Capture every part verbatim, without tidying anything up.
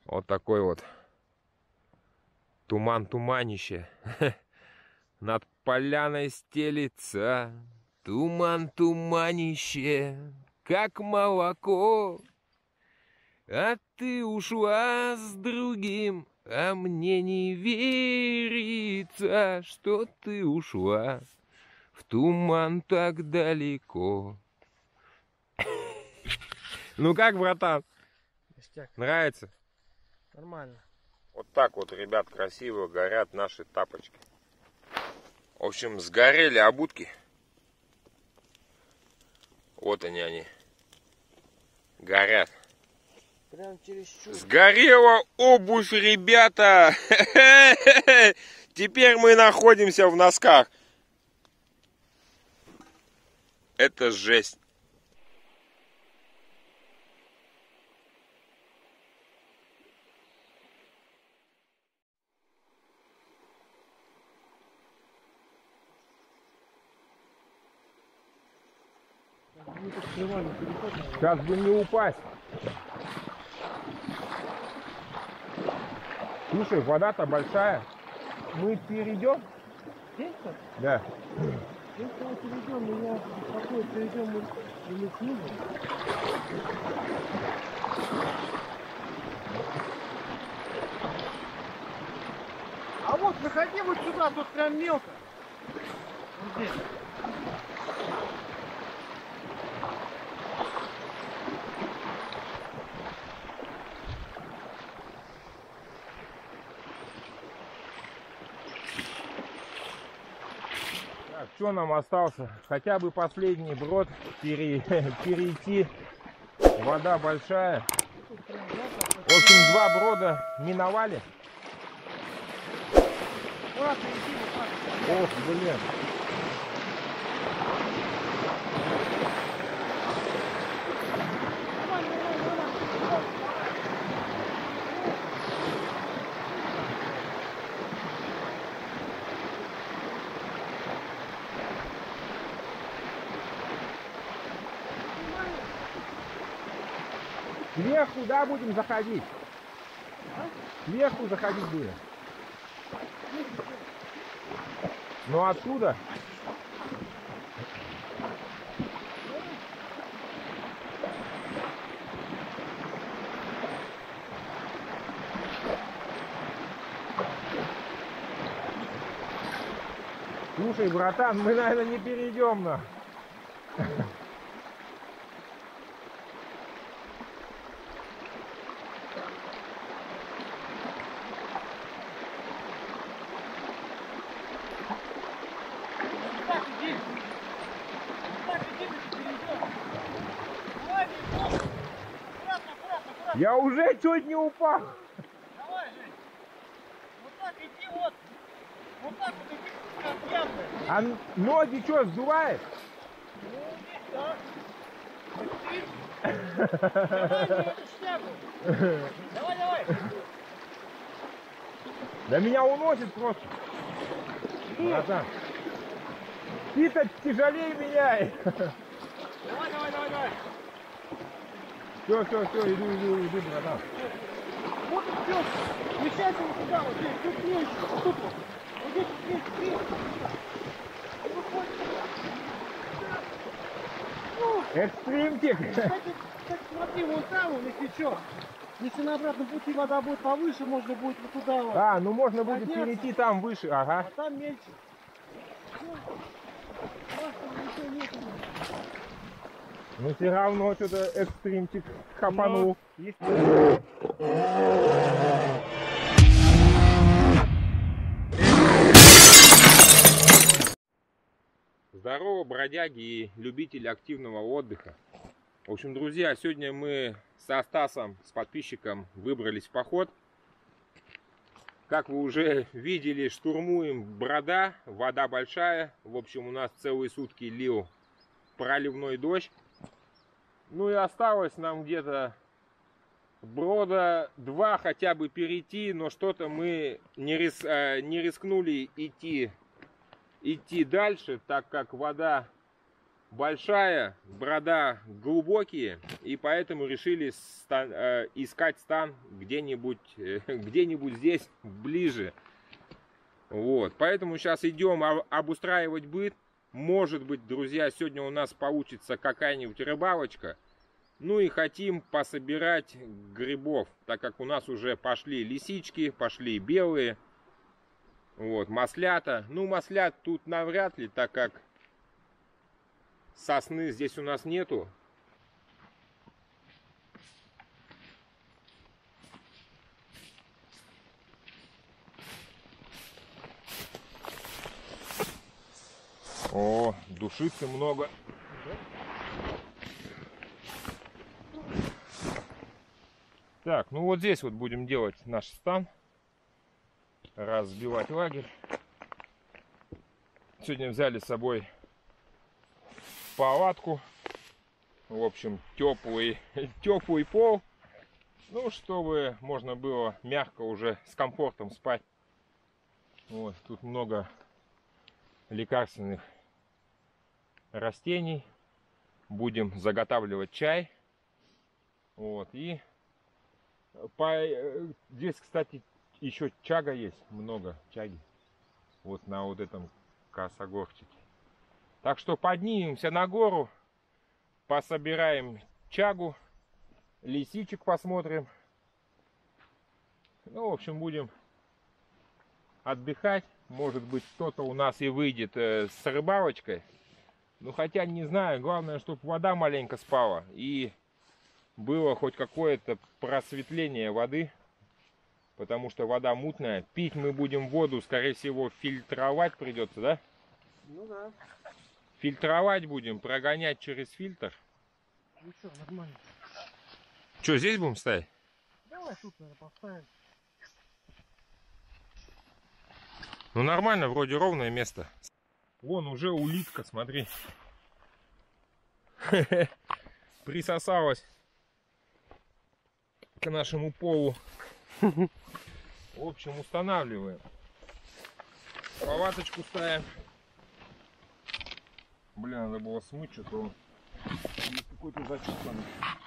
Вот такой вот туман-туманище. Над поляной стелится туман-туманище, как молоко. А ты ушла с другим, а мне не верится, что ты ушла в туман так далеко. Ну как, братан? Ништяк. Нравится? Нормально. Вот так вот, ребят, красиво горят наши тапочки. В общем, сгорели обутки. Вот они, они. Горят. Прям чересчур. Сгорела обувь, ребята! Теперь мы находимся в носках. Это жесть. Сейчас бы не упасть. Слушай, вода-то большая. Мы перейдем? Здесь-то? Да. Если мы перейдем, меня беспокоит, перейдем мы или снизу. А вот заходи вот сюда, тут прям мелко. Вот здесь. Так, что нам остался? Хотя бы последний брод пере... перейти. Вода большая. В общем, два брода миновали. Ох, блин. Сверху, да, будем заходить? Сверху заходить будем. Ну отсюда? Слушай, братан, мы, наверное, не перейдем на. Я уже чуть не упал. Давай, Жень. Вот так иди, вот. Вот так вот иди, как ямы. А ноги что, сдувает? Ну, да. Давай мне эту шляпу. Давай, давай. Да меня уносит просто. Братан. Ты-то тяжелее меня. Давай, давай, давай, давай. Все, все, все, иду, иду, иду, братан. Вот и все. Мешайся вот сюда, вот здесь, тут меньше, вот тут вот. Вот здесь, здесь, здесь. Экстримтик. Кстати, кстати, смотри, вон там, вон, если что. Если на обратном пути вода будет повыше, можно будет вот туда вот. А, ну можно будет подняться. перейти там выше, ага. А там меньше. Ну все равно что-то экстримчик хапанул. Здорово, бродяги и любители активного отдыха. В общем, друзья, сегодня мы со Стасом, с подписчиком, выбрались в поход. Как вы уже видели, штурмуем Брода, вода большая. В общем, у нас целые сутки лил проливной дождь. Ну и осталось нам где-то брода два хотя бы перейти, но что-то мы не, рис, э, не рискнули идти, идти дальше, так как вода большая, борода глубокие, и поэтому решили стан, э, искать стан где-нибудь э, где-нибудь здесь ближе. Вот, поэтому сейчас идем обустраивать быт. Может быть, друзья, сегодня у нас получится какая-нибудь рыбалочка. Ну и хотим пособирать грибов, так как у нас уже пошли лисички, пошли белые, вот, маслята. Ну, маслят тут навряд ли, так как сосны здесь у нас нету. О, душицы много. Так, ну вот здесь вот будем делать наш стан. Разбивать лагерь. Сегодня взяли с собой палатку. В общем, теплый, теплый пол. Ну, чтобы можно было мягко уже с комфортом спать. Вот, тут много лекарственных растений. Будем заготавливать чай. Вот, и по... здесь, кстати, еще чага есть, много чаги. Вот на вот этом косогорчике. Так что поднимемся на гору, пособираем чагу, лисичек посмотрим. Ну, в общем, будем отдыхать. Может быть, кто-то у нас и выйдет э, с рыбалочкой. Ну, хотя не знаю, главное, чтобы вода маленько спала и было хоть какое-то просветление воды. Потому что вода мутная. Пить мы будем воду, скорее всего, фильтровать придется, да? Ну да. Фильтровать будем, прогонять через фильтр. Ну что, нормально. Что, здесь будем ставить? Давай тут, наверное, поставим. Ну нормально, вроде ровное место. Вон уже улитка, смотри. Присосалась к нашему полу. В общем, устанавливаем. Палаточку ставим. Блин, надо было смыть, что-то какой-то зачуханный.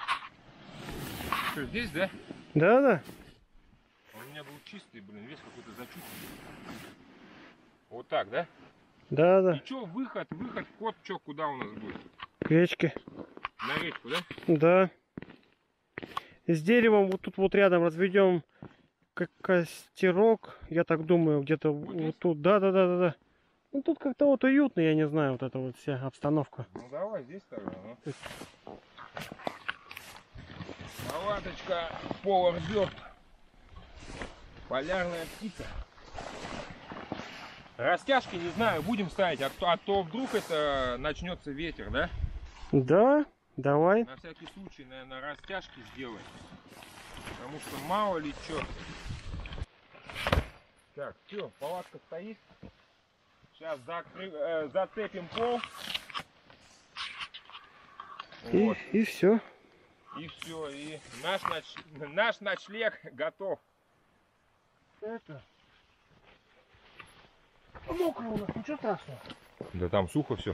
Что, здесь, да? Да, да. Он у меня был чистый, блин, весь какой-то зачуханный. Вот так, да? Да, да. И что, выход, выход, кот, что, куда у нас будет? К речке. На речку, да? Да. С деревом вот тут вот рядом разведем как костерок, я так думаю, где-то Вот вот тут. Да, да, да, да, да. Ну тут как-то вот уютно, я не знаю, вот эта вот вся обстановка. Ну давай здесь тогда. Ну. Палаточка, повар ждет. Полярная птица. Растяжки, не знаю, будем ставить, а то, а то вдруг это начнется ветер, да? Да, давай. На всякий случай, наверное, растяжки сделаем. Потому что мало ли что. Так, все, палатка стоит. Сейчас закры... э, зацепим пол. И, Вот. и все. И все, и наш, ноч... наш ночлег готов. Это. Мокро у нас, ничего страшного. Да там сухо все.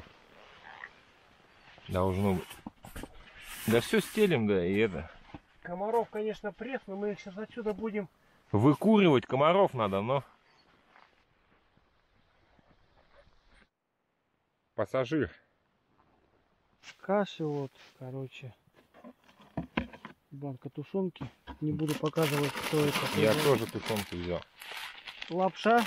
Должно быть. Да все стелим, да, и это. Комаров, конечно, пресс, но мы их сейчас отсюда будем... Выкуривать комаров надо, но... Пассажир. Каши вот, короче. Банка тушенки. Не буду показывать, что это. Я тоже тушенку взял. Лапша.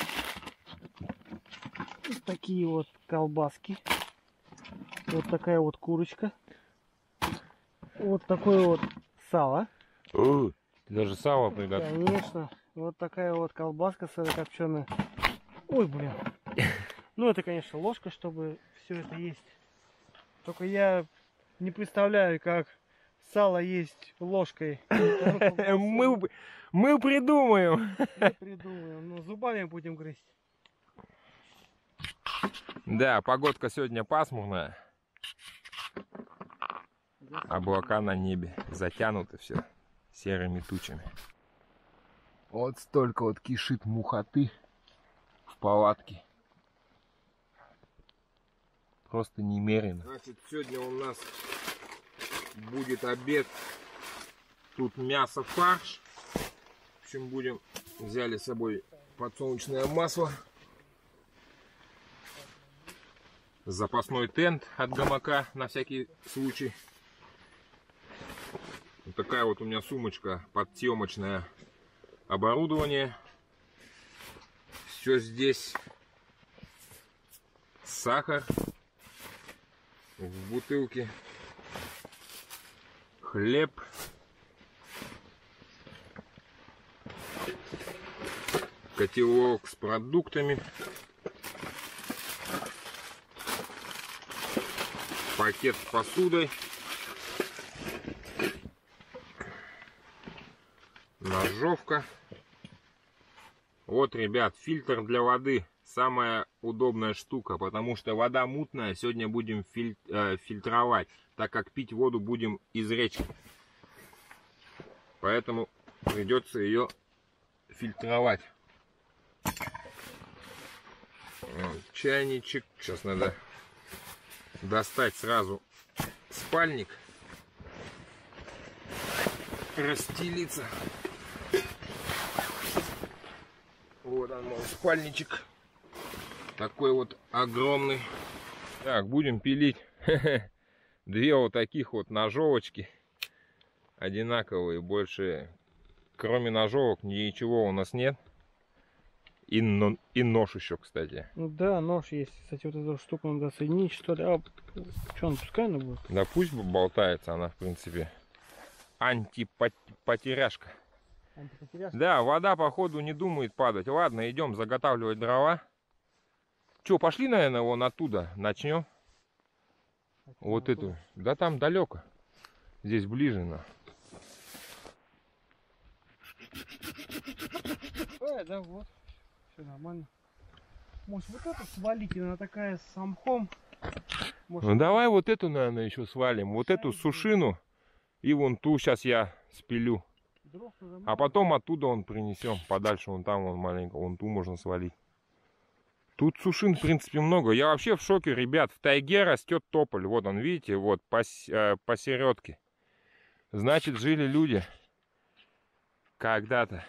Вот такие вот колбаски. Вот такая вот курочка. Вот такое вот сало. О, ты даже сало приготовил. Конечно. Вот такая вот колбаска сырокопченая. Ой, блин. Ну, это, конечно, ложка, чтобы все это есть. Только я не представляю, как сало есть ложкой. Мы, мы придумаем. Мы придумаем. Ну, зубами будем грызть. Да, погодка сегодня пасмурная. Облака на небе. Затянуты все серыми тучами. Вот столько вот кишит мухоты в палатке. просто немерено. Значит, сегодня у нас будет обед. Тут мясо, фарш. В общем, будем... Взяли с собой подсолнечное масло. Запасной тент от гамака на всякий случай. Вот такая вот у меня сумочка под съемочное оборудование. Все здесь. Сахар в бутылке. Хлеб. Котелок с продуктами. Пакет с посудой. Ножовка. Вот, ребят, фильтр для воды. Самая удобная штука, потому что вода мутная. Сегодня будем филь э, фильтровать, так как пить воду будем из речки. Поэтому придется ее фильтровать. Вот, чайничек. Сейчас надо достать сразу спальник. Расстелиться. Вот он, мой спальничек. Такой вот огромный. Так, будем пилить. Две вот таких вот ножовочки. Одинаковые. Больше, кроме ножовок, ничего у нас нет. И, но, и нож еще, кстати. Ну да, нож есть. Кстати, вот эту штуку надо соединить, что ли. А, что, он пускай она будет? Да пусть болтается она, в принципе. Антипотеряшка. Антипотеряшка? Да, вода, походу, не думает падать. Ладно, идем заготавливать дрова. Че, пошли, наверное, вон оттуда начнем. А Вот эту. Да там далеко. Здесь ближе, на. А, да, вот. Все нормально. Может, вот эту свалить, она такая с самхом. Может, Ну давай вот эту, наверное, еще свалим. Вот эту сушину. И вон ту сейчас я спилю. А потом оттуда он принесем. Подальше вон там, вон маленько. Вон ту можно свалить. Тут сушин, в принципе, много. Я вообще в шоке, ребят. В тайге растет тополь. Вот он, видите, вот посередке. Значит, жили люди когда-то.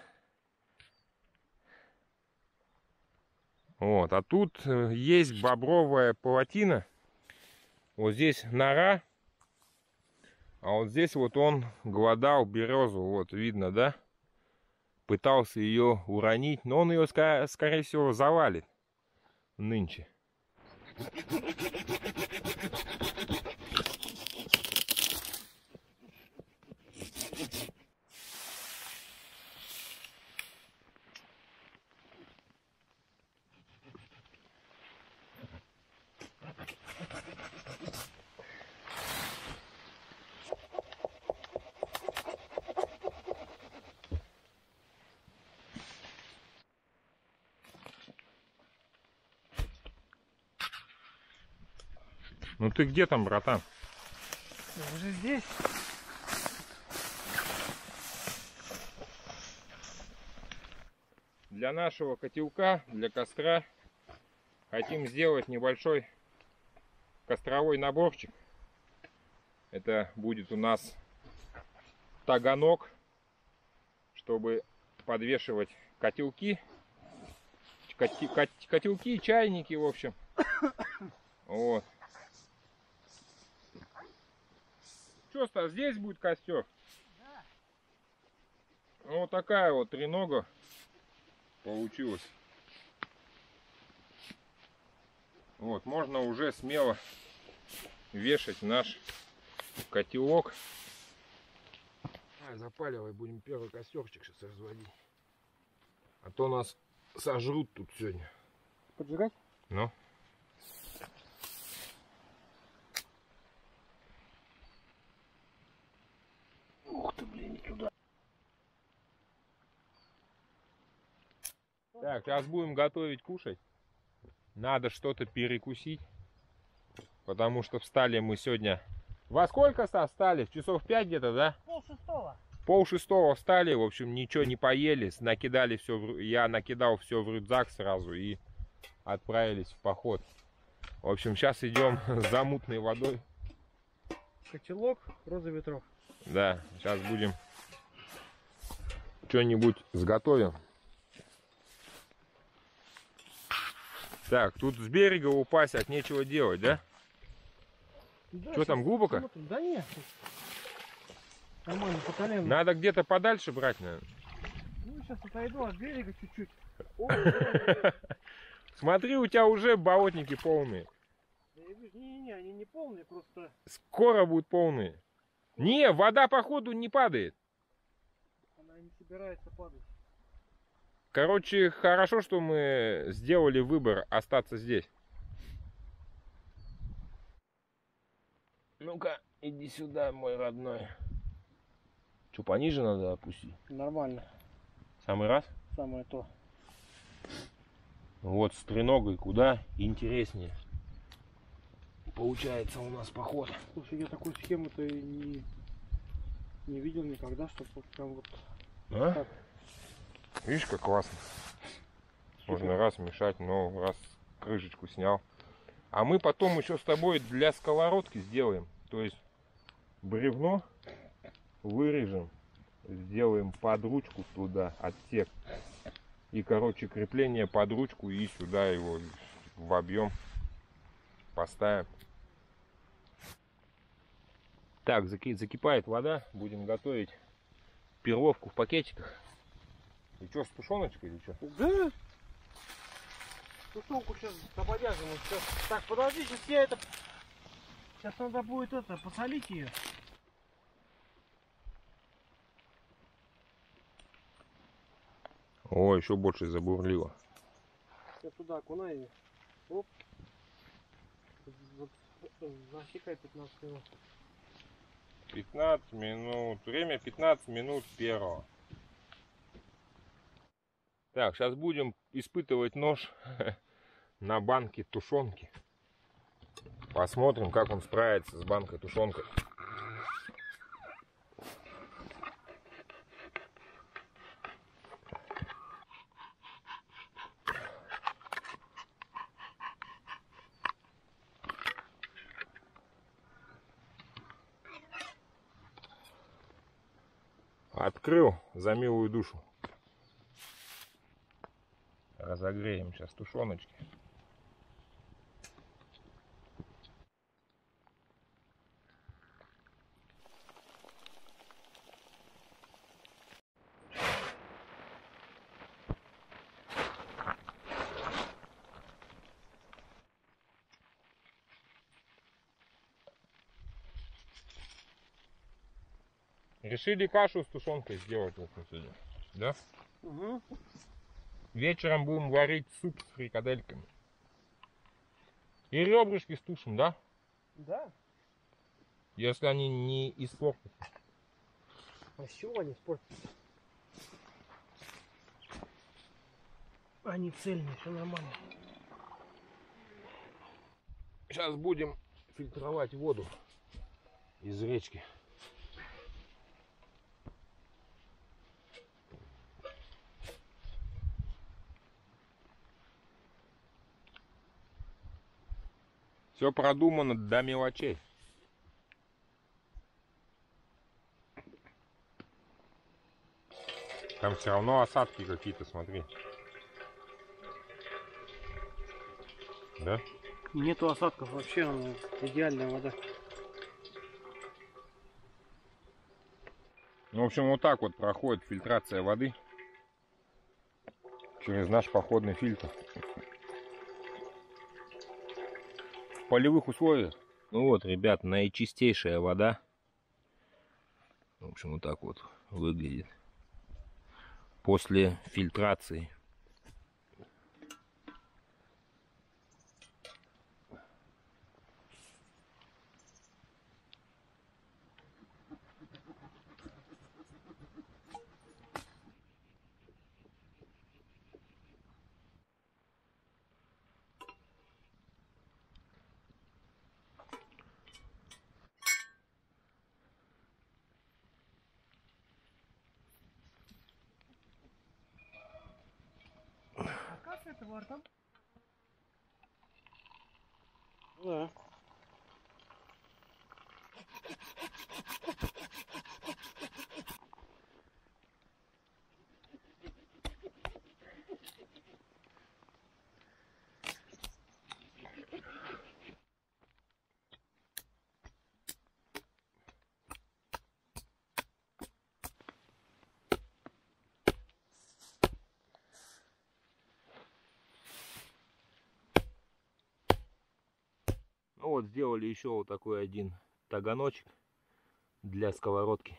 Вот, а тут есть бобровая палатина. Вот здесь нора. А вот здесь вот он глодал березу. Вот видно, да? Пытался ее уронить. Но он ее, скорее всего, завалит нынче. Ну ты где там, братан? Я уже здесь. Для нашего котелка, для костра хотим сделать небольшой костровой наборчик. Это будет у нас таганок, чтобы подвешивать котелки, котелки, чайники, в общем. Вот. Что, Стас, здесь будет костер? Да. Ну, вот такая вот тренога получилась. Вот, можно уже смело вешать наш котелок. А, запаливай, будем первый костерчик сейчас разводить. А то нас сожрут тут сегодня. Поджигать? Ну. Ух ты, блин, не туда. Так, сейчас будем готовить кушать. Надо что-то перекусить. Потому что встали мы сегодня... Во сколько встали? В часов пять где-то, да? Пол шестого. Пол шестого встали, в общем, ничего не поели. Накидали все, в... я накидал все в рюкзак сразу и отправились в поход. В общем, сейчас идем за мутной водой. Котелок, роза ветров. Да, сейчас будем что-нибудь сготовим. Так, тут с берега упасть от нечего делать, да? Да, Что там, глубоко? Смотрим. Да нет. Нормально, по колено. Надо где-то подальше брать, наверное. Ну, сейчас отойду от берега чуть-чуть. Смотри, у тебя уже болотники полные. Не-не-не, они не полные, просто... Скоро будут полные. Не, вода, походу, не падает. Она не собирается падать. Короче, хорошо, что мы сделали выбор остаться здесь. Ну-ка, иди сюда, мой родной. Что, пониже надо опустить? Нормально. Самый раз? Самое то. Вот с треногой куда интереснее. Получается у нас поход. Слушай, я такую схему-то и не, не видел никогда, чтобы вот прям вот А? так. Видишь, как классно. Можно раз мешать, но раз крышечку снял. А мы потом еще с тобой для сковородки сделаем. То есть бревно вырежем, сделаем под ручку туда, отсек. И, короче, крепление под ручку и сюда его в объем поставим. Так, закипает вода. Будем готовить перловку в пакетиках. И что, с тушеночкой или что? Да. Тушенку сейчас добавляем. Сейчас... Так, подожди, сейчас я это... Сейчас надо будет это, посолить ее. О, еще больше забурлило. Я туда окунаю. Оп. Засекай пятнадцать минут. пятнадцать минут. Время пятнадцать минут первого. Так, сейчас будем испытывать нож на банке тушенки. Посмотрим, как он справится с банкой тушенкой. Открыл за милую душу. Разогреем сейчас тушеночки. Решили кашу с тушенкой сделать вот сегодня, да? Угу. Вечером будем варить суп с фрикадельками. И ребрышки стушим, да? Да. Если они не испортятся. А с чего они испортятся? Они цельные, все нормально. Сейчас будем фильтровать воду из речки. Все продумано до мелочей. Там все равно осадки какие-то, смотри. Да? Нету осадков вообще, она идеальная вода. Ну, в общем, вот так вот проходит фильтрация воды через наш походный фильтр. В полевых условиях. Ну вот, ребят, наичистейшая вода. В общем, вот так вот выглядит после фильтрации. Как это вар там? Да. Ну вот, сделали еще вот такой один таганочек для сковородки,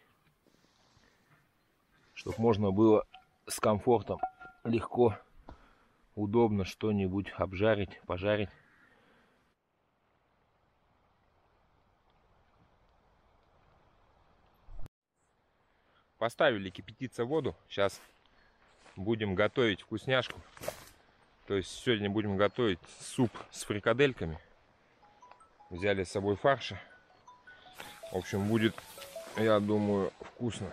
чтобы можно было с комфортом, легко, удобно что-нибудь обжарить, пожарить. Поставили кипятиться воду. Сейчас будем готовить вкусняшку. То есть сегодня будем готовить суп с фрикадельками. Взяли с собой фарша. В общем, будет, я думаю, вкусно.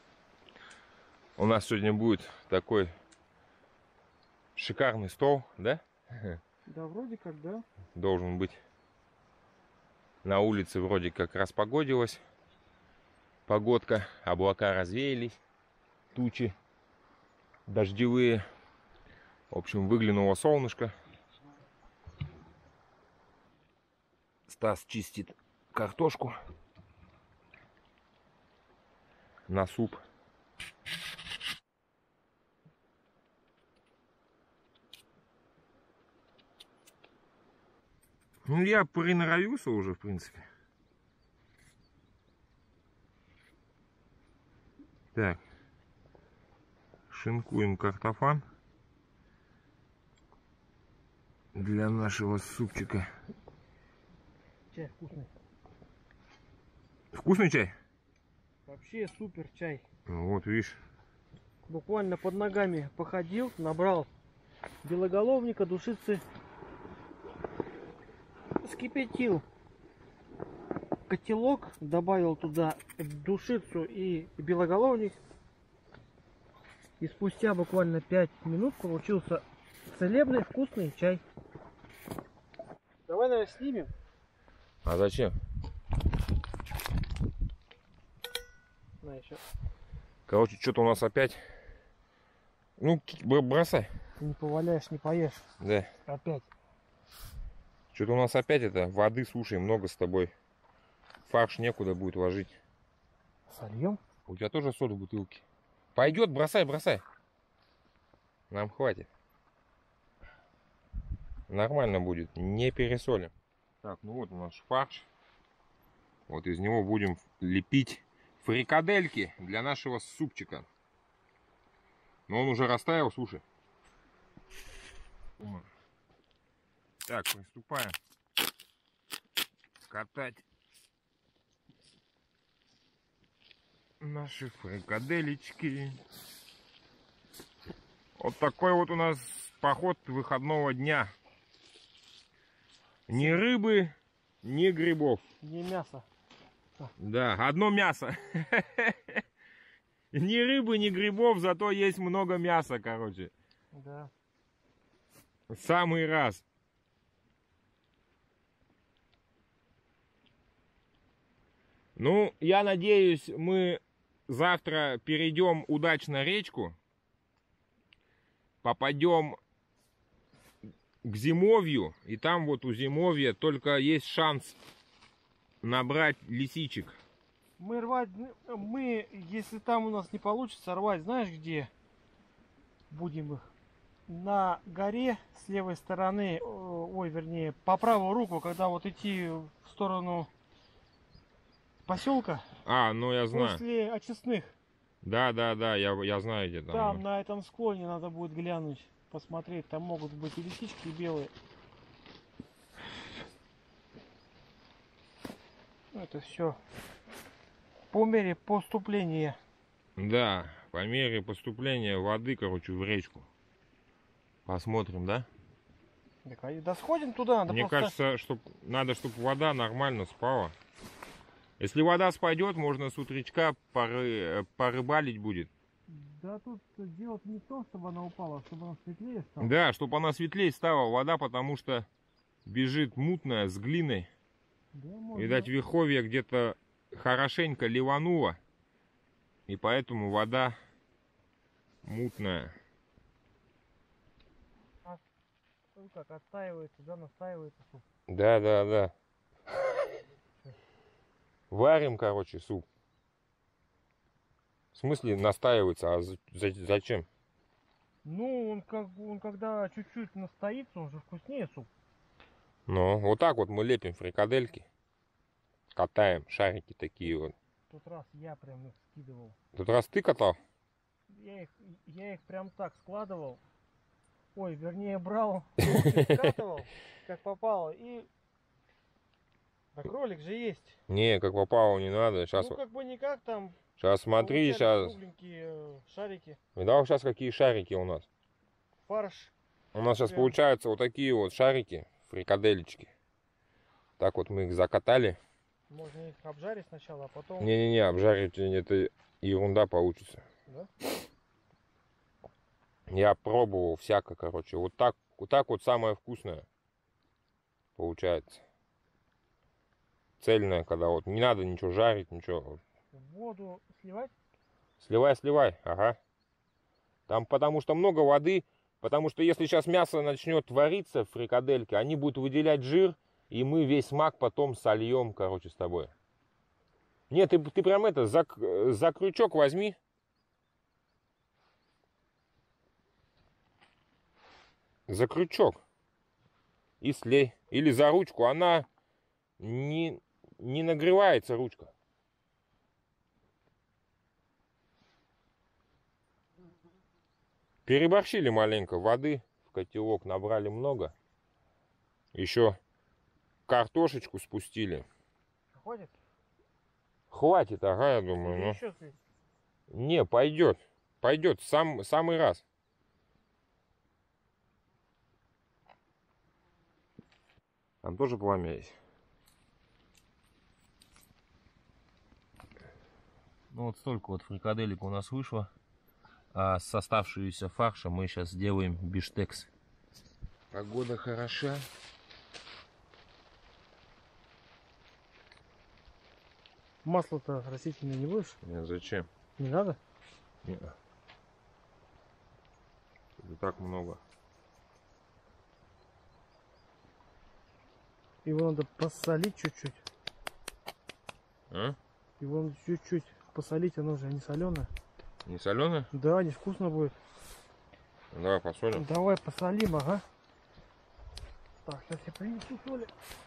У нас сегодня будет такой шикарный стол, да? Да, вроде как, да. Должен быть. На улице вроде как распогодилось. Погодка, облака развеялись, тучи дождевые. В общем, выглянуло солнышко. Стас чистит картошку на суп. Ну, я приноровился уже, в принципе. Так, шинкуем картофан для нашего супчика. Чай вкусный. Вкусный чай? Вообще супер чай. Вот, видишь. Буквально под ногами походил, набрал белоголовника, душицы, вскипятил котелок, добавил туда душицу и белоголовник. И спустя буквально пять минут получился целебный вкусный чай. Давай, наверное, снимем. А зачем? На, еще. Короче, что-то у нас опять. Ну, бросай. Не поваляешь, не поешь. Да. Опять. Что-то у нас опять это воды, слушай, много с тобой. Фарш некуда будет ложить. Сольем? У тебя тоже соль в бутылке. Пойдет, бросай, бросай. Нам хватит. Нормально будет, не пересолим. Так, ну вот у нас фарш. Вот из него будем лепить фрикадельки для нашего супчика. Но он уже растаял, слушай. Так, приступаем катать наши фрикаделечки. Вот такой вот у нас поход выходного дня. Ни рыбы, ни грибов. Не мясо. Да, одно мясо. Ни рыбы, ни грибов, зато есть много мяса, короче. Да. В самый раз. Ну, я надеюсь, мы завтра перейдем удачно речку. Попадем к зимовью. И там вот у зимовья только есть шанс набрать лисичек. Мы рвать, мы, если там у нас не получится рвать, знаешь где будем их? На горе с левой стороны, ой, вернее, по правую руку, когда вот идти в сторону поселка. А, ну я знаю. После очистных. Да, да, да, я, я знаю где там. Там на этом склоне надо будет глянуть, посмотреть. Там могут быть и лисички, и белые. Это все по мере поступления. Да, по мере поступления воды, короче, в речку. Посмотрим, да? Так, да сходим туда. Надо Мне просто... кажется, что надо, чтобы вода нормально спала. Если вода спадет, можно с утречка поры... порыбалить будет. Да тут дело не в том, чтобы она упала, а чтобы она светлее стала. Да, чтобы она светлее стала вода, потому что бежит мутная с глиной. Да, можно. Видать, верховье где-то хорошенько ливануло. И поэтому вода мутная. А, ну как, отстаивается, да, настаивается суп. Да, да, да. Варим, короче, суп. В смысле настаивается? А за- за- зачем? Ну, он как он когда чуть-чуть настоится, он же вкуснее суп. Ну, вот так вот мы лепим фрикадельки. Катаем шарики такие вот. В тот раз я прям их скидывал. В тот раз ты катал? Я их, я их прям так складывал. Ой, вернее, брал, скатывал, как попало. И... Так ролик же есть. Не, как попало не надо. Сейчас, Ну, как бы никак там. сейчас смотри, получались сейчас. кругленькие э, шарики. Видал сейчас какие шарики у нас? Фарш. У нас сейчас Прям. получаются вот такие вот шарики, фрикаделечки. Так вот мы их закатали. Можно их обжарить сначала, а потом... Не-не-не, обжарить это ерунда получится. Да? Я пробовал всяко, короче. Вот так, вот так вот самое вкусное получается. Цельное, когда вот не надо ничего жарить, ничего. Воду сливать? Сливай, сливай, ага. Там потому что много воды, потому что если сейчас мясо начнет вариться в фрикадельке, они будут выделять жир, и мы весь смак потом сольем, короче, с тобой. Нет, ты, ты прям это, за, за крючок возьми. За крючок. И слей. Или за ручку. Она не, не нагревается, ручка. Переборщили маленько воды. В котелок набрали много. Еще картошечку спустили. Хватит? Хватит, ага, я думаю. Или Ну. еще слить? Не, пойдет. Пойдет. Сам, самый раз. Там тоже пламя есть. Ну вот столько вот фрикаделек у нас вышло. А с оставшегося фарша мы сейчас сделаем биштекс. Погода хороша. Масло-то растительное не будешь? Нет, зачем? Не надо? Нет. Не так много. Его надо посолить чуть-чуть. А? Его надо чуть-чуть посолить, оно же не соленое. Не соленое? Да, невкусно будет. Давай посолим. Давай посолим, ага. Так, сейчас я принесу соли.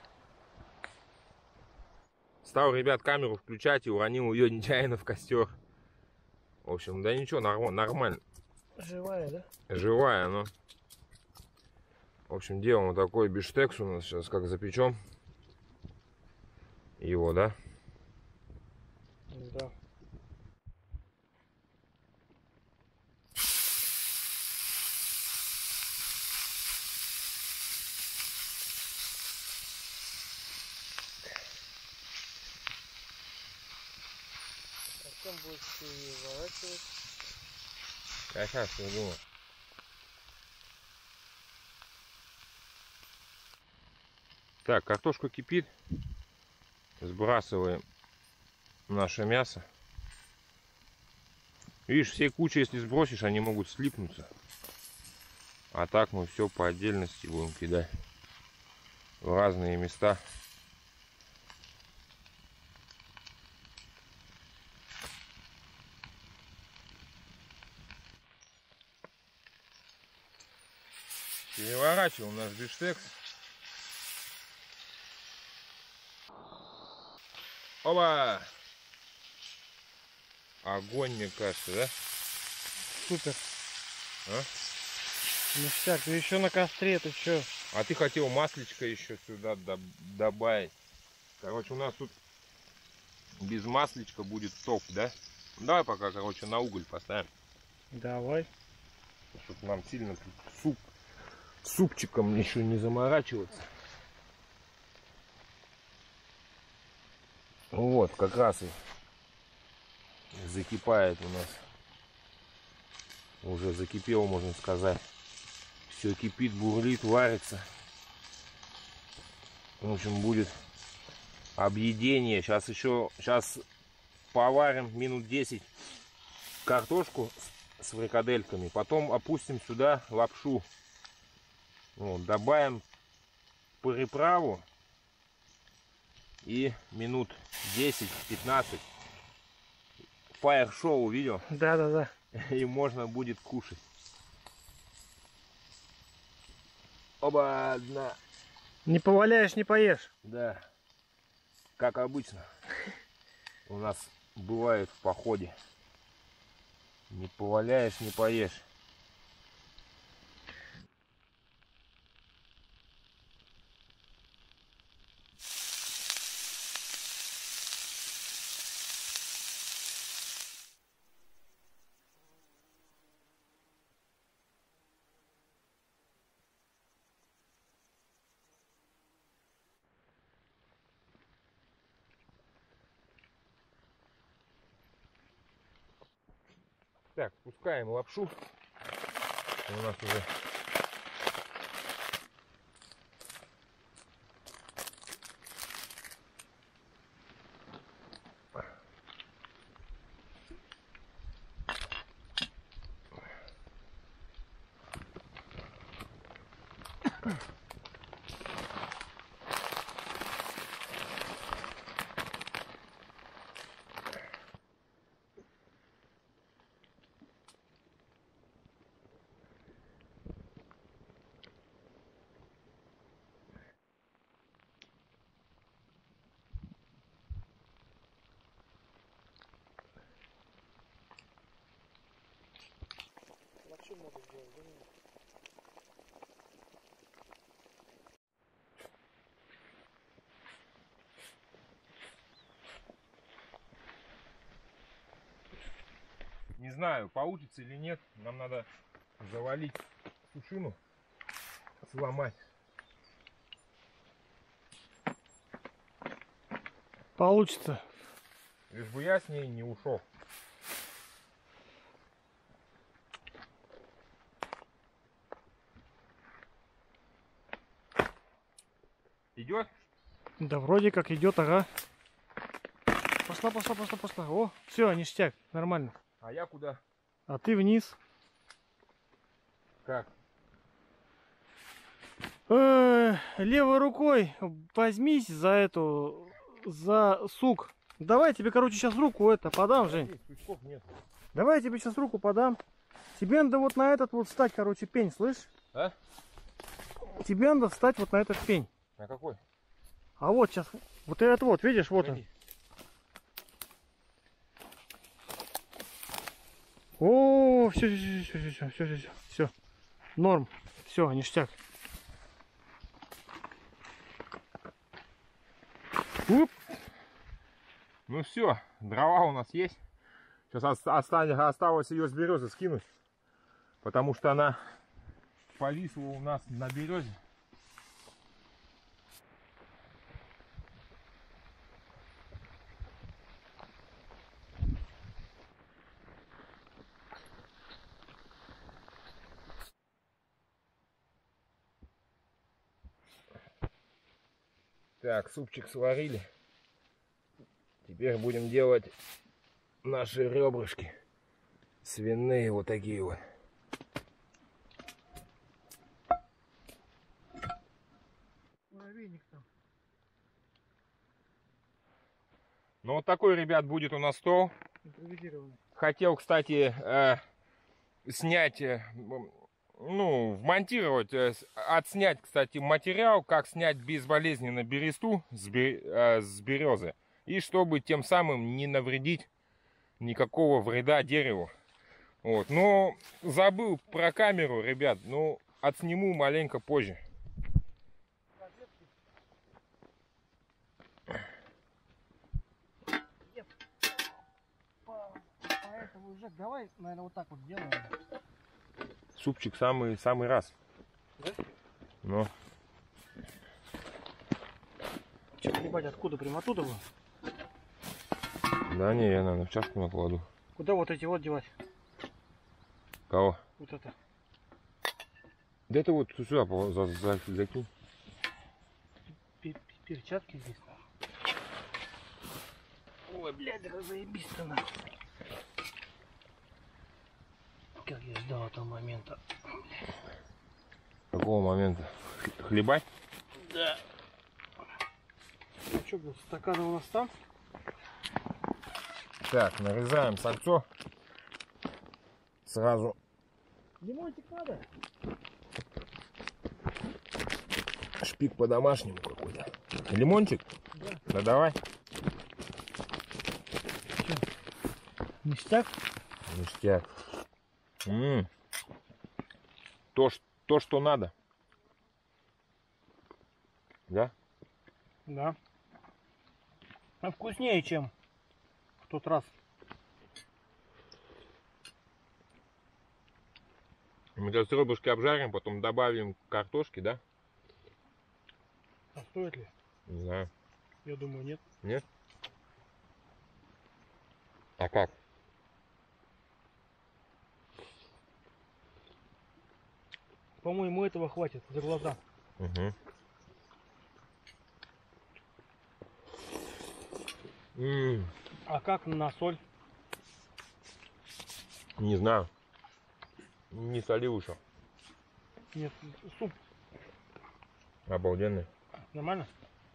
Стал, ребят, камеру включать и уронил ее нечаянно в костер. В общем, да ничего, нормально. Живая, да? Живая, но. В общем, делаем вот такой биштекс у нас сейчас, как запечем. Его, да? Да. Потом будешь переворачивать. Я сейчас не думаю. Так, картошка кипит. Сбрасываем наше мясо. Видишь, всей кучей, если сбросишь, они могут слипнуться. А так мы все по отдельности будем кидать в разные места. Переворачиваем наш биштекс. Опа! Огонь, мне кажется, да? Супер. А? Ништяк, ты еще на костре, ты что? А ты хотел маслечко еще сюда добавить. Короче, у нас тут без маслечка будет топ, да? Давай пока, короче, на уголь поставим. Давай. Чтобы нам сильно тут суп, супчиком еще не заморачиваться. Вот, как раз и закипает у нас. Уже закипело, можно сказать. Все кипит, бурлит, варится. В общем, будет объедение. Сейчас еще, сейчас поварим минут десять картошку с, с фрикадельками. Потом опустим сюда лапшу. Вот, добавим приправу. И минут десять-пятнадцать. Фаер-шоу видел? Да, да, да. И можно будет кушать. Оба, одна. Не поваляешь, не поешь. Да, как обычно у нас бывает в походе. Не поваляешь, не поешь. Так, пускаем лапшу. У нас уже Лапшу много сделать, да? не знаю, получится или нет. Нам надо завалить сушину, сломать. Получится. Лишь бы я с ней не ушел. Идет? Да вроде как идет, ага. Пошла, пошла, пошла, пошла. О, все, ништяк, нормально. А я куда? А ты вниз. Как? Э, левой рукой возьмись за эту, за сук. Давай я тебе, короче, сейчас руку это подам, Жень. Сучков нет. Давай я тебе сейчас руку подам. Тебе надо вот на этот вот встать, короче, пень, слышь? А? Тебе надо встать вот на этот пень. На какой? А вот сейчас, вот этот вот, видишь, вот он. О, все, все, все, все, все, все, все, все, норм, все, ништяк. Уп. Ну все, дрова у нас есть. Сейчас осталось ее с березы скинуть, потому что она повисла у нас на березе. Так, супчик сварили. Теперь будем делать наши ребрышки. Свиные вот такие вот. Ну вот такой, ребят, будет у нас стол. Импровизированный. Хотел, кстати, э, снять, э, ну, вмонтировать, э, отснять, кстати, материал, как снять безболезненно бересту с, бе, э, с березы. И чтобы тем самым не навредить никакого вреда дереву. Вот. Но забыл про камеру, ребят. Ну, отсниму маленько позже. Поэтому, Жек, давай, наверное, вот так вот делаем. Супчик самый, самый раз. Да? Ну. Че, ебать, откуда? Прям оттуда было? Да не, я, наверное, в чашку накладу. Куда вот эти вот девать? Кого? Вот это. Да это вот сюда за, за, закинь. Перчатки здесь. Ой, блядь, заебись-то на. Как я ждал этого момента. Какого момента? Хлебать? Да. Ну что, блядь, стаканы у нас там? Так, нарезаем сальцо. Сразу. Лимончик надо? Шпик по-домашнему какой-то. Лимончик? Да. Да давай. Че? Ништяк? Ништяк. М-м. То, ш- то, что надо. Да? Да. А вкуснее, чем в тот раз. Мы сейчас ребрышки обжарим, потом добавим картошки, да? А стоит ли? Не знаю. Я думаю, нет. Нет? А как? По-моему, этого хватит за глаза. Угу. М-м. А как на соль? Не знаю. Не солил еще. Нет, суп. Обалденный. Нормально?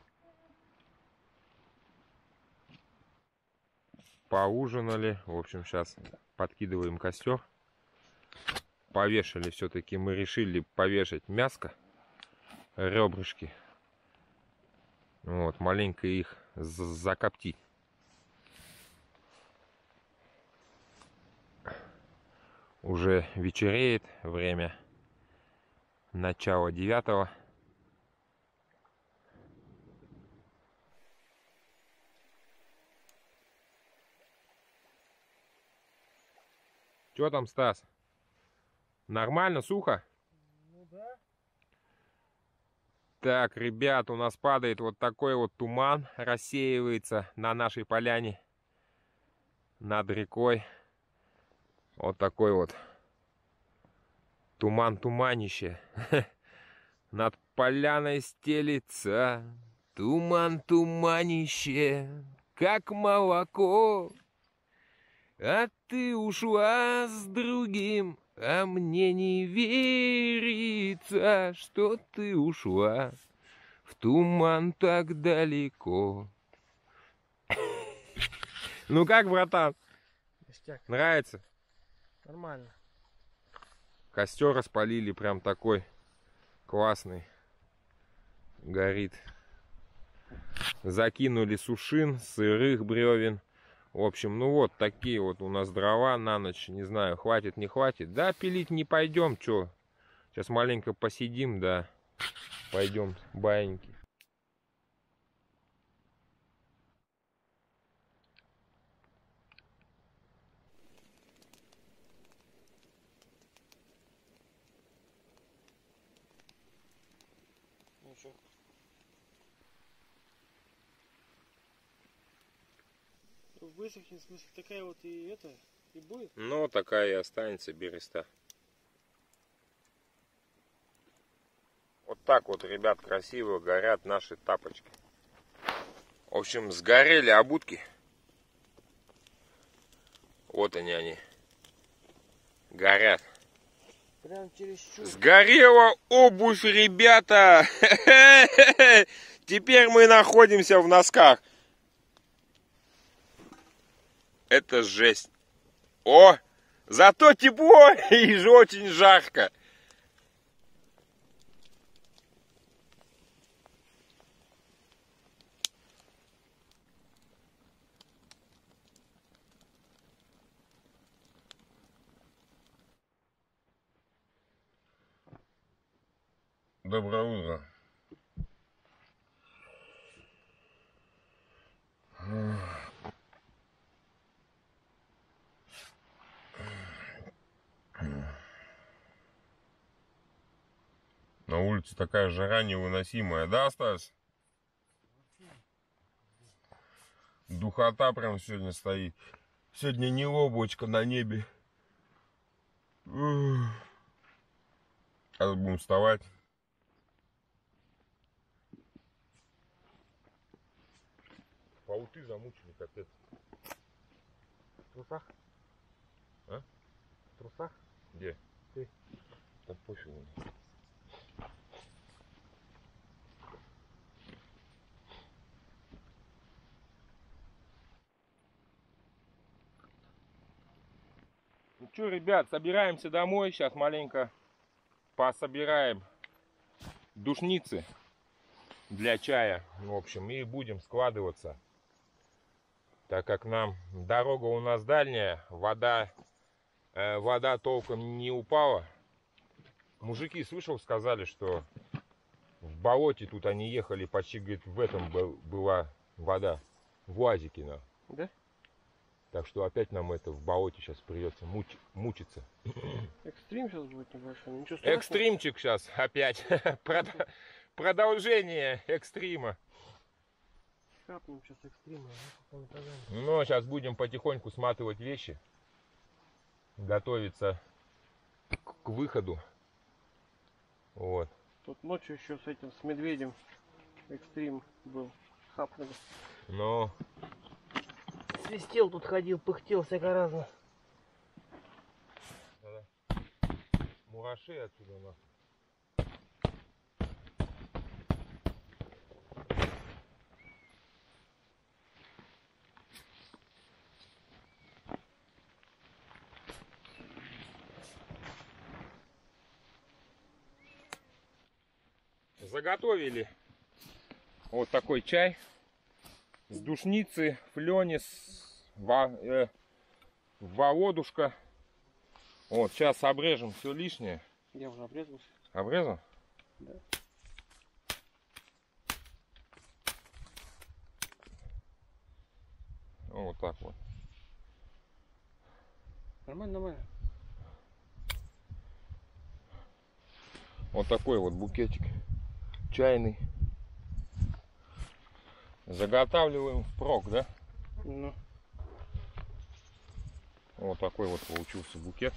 Поужинали. В общем, сейчас подкидываем костер. Повешали все-таки. Мы решили повешать мяско. Ребрышки. Вот, маленько их закоптить. Уже вечереет. Время начала девятого. Что там, Стас? Нормально, сухо? Ну да. Так, ребят, у нас падает вот такой вот туман, рассеивается на нашей поляне над рекой. Вот такой вот туман-туманище. Над поляной стелится туман-туманище, как молоко. А ты ушла с другим, а мне не верится, что ты ушла в туман так далеко. Ну как, братан? Ништяк. Нравится? Нормально. Костер распалили, прям такой классный. Горит. Закинули сушин, сырых бревен. В общем, ну вот такие вот у нас дрова на ночь. Не знаю, хватит, не хватит. Да, пилить не пойдем, чё. Сейчас маленько посидим, да. Пойдем, баиньки. Ну что? Высохнет, в смысле, такая вот и это, и будет? Ну, такая и останется береста. Вот так вот, ребят, красиво горят наши тапочки. В общем, сгорели обутки. Вот они, они. Горят. Прям чересчур. Сгорела обувь, ребята! Теперь мы находимся в носках. Это жесть. О! Зато тепло и же очень жарко. Доброе утро. На улице такая жара невыносимая, да, Стас? Духота прям сегодня стоит. Сегодня не облачко на небе. Сейчас будем вставать. Ауты замучили капец. В трусах? А? В трусах? Где? Ты. Да пофигу. Ну что, ребят, собираемся домой. Сейчас маленько пособираем душницы для чая, в общем, и будем складываться. Так как нам дорога у нас дальняя, вода, э, вода толком не упала. Мужики, слышал, сказали, что в болоте тут они ехали, почти, говорит, в этом был, была вода, в УАЗике, на. Да? Так что опять нам это в болоте сейчас придется муч, мучиться. Экстрим сейчас будет небольшой, ничего страшного. Экстримчик сейчас опять. Продолжение экстрима. Капнем сейчас экстрима. Ну, сейчас будем потихоньку сматывать вещи. Готовиться к, к выходу. Вот. Тут ночью еще с этим, с медведем экстрим был. Хапнули. Но Свистел тут, ходил, пыхтел всяко разно. мураши отсюда у нас. Заготовили вот такой чай с душницы, флёнис, во, э, володушка. Вот, сейчас обрежем все лишнее. Я уже обрезался. Обрезал? Да. Вот так вот. Нормально, нормально. Вот такой вот букетик чайный. Заготавливаем впрок, да? Ну. Вот такой вот получился букет.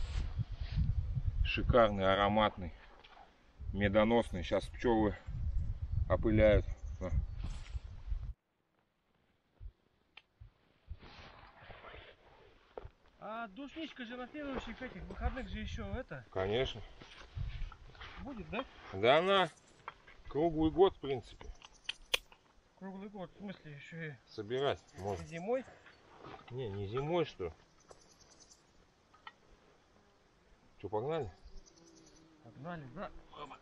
Шикарный, ароматный, медоносный. Сейчас пчелы опыляют. А душничка же на следующих этих выходных же еще это Конечно. будет, да? Да она круглый год, в принципе. Круглый год, в смысле еще и Собирать можно. зимой? Не, не зимой, что? Что, погнали? Погнали, да.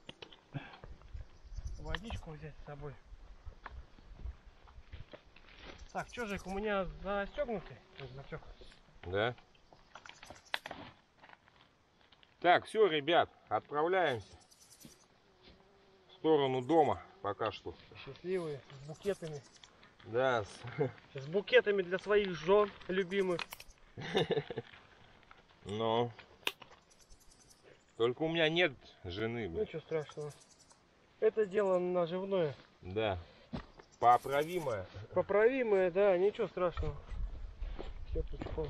Водичку взять с собой. Так, что же их у меня застегнуты? Затек. Да. Так, все, ребят, отправляемся в сторону дома пока что. Счастливые, с букетами. Да. С букетами для своих жен любимых. Но только у меня нет жены. Ну ничего страшного. Это дело наживное. Да. Поправимое. Поправимое, да, ничего страшного. Все пучком.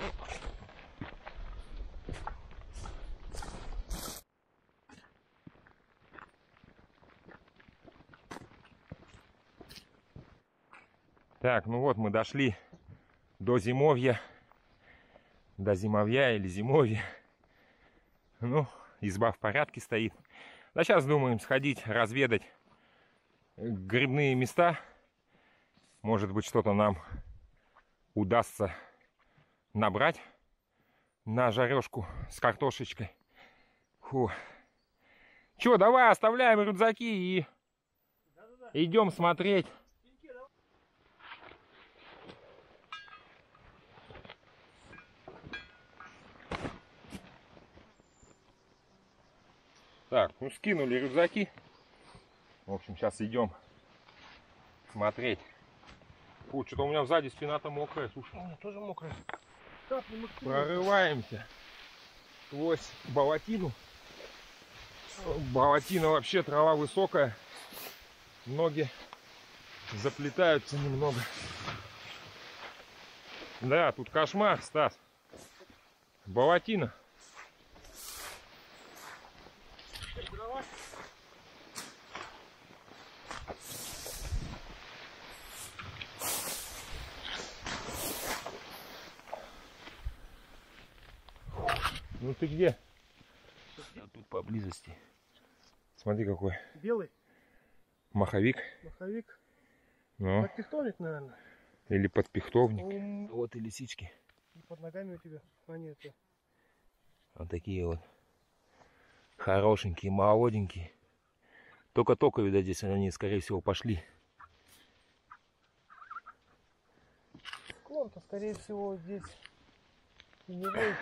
Так, ну вот мы дошли до зимовья. До зимовья или зимовья. Ну, изба в порядке стоит. А сейчас думаем сходить разведать грибные места. Может быть, что-то нам удастся набрать на жарежку с картошечкой. Фу. Че, давай оставляем рюкзаки и идем смотреть. Так, ну скинули рюкзаки. В общем, сейчас идем смотреть. Фу, что-то у меня сзади спина-то мокрая, слушай. У меня тоже мокрая. Прорываемся сквозь болотину. Болотина вообще, трава высокая. Ноги заплетаются немного. Да, тут кошмар, Стас. Болотина. Ну ты где? Я тут поблизости. Смотри какой. Белый? Маховик. Маховик. Ну. Подпихтовник, наверное. Или подпихтовник. Um... Вот и лисички. И под ногами у тебя. А нет. Вот такие вот. Хорошенькие, молоденькие. Только-только, видать, здесь они, скорее всего, пошли. Склон-то, скорее всего, здесь теневой.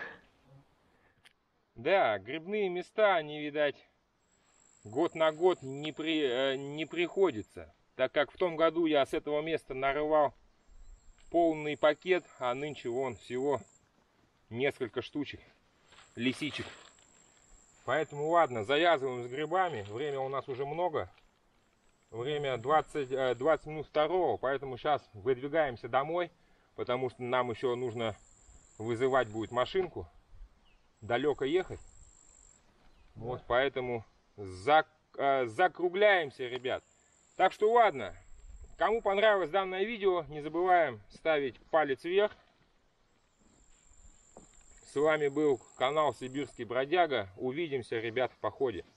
Да, грибные места, они, видать, год на год не, при, э, не приходится. Так как в том году я с этого места нарывал полный пакет, а нынче вон всего несколько штучек лисичек. Поэтому ладно, завязываем с грибами. Время у нас уже много. Время двадцать, двадцать минут второго, поэтому сейчас выдвигаемся домой, потому что нам еще нужно вызывать будет машинку. Далеко ехать. Вот поэтому зак, э, закругляемся, ребят. Так что ладно. Кому понравилось данное видео, не забываем ставить палец вверх. С вами был канал Сибирский Бродяга. Увидимся, ребят, в походе.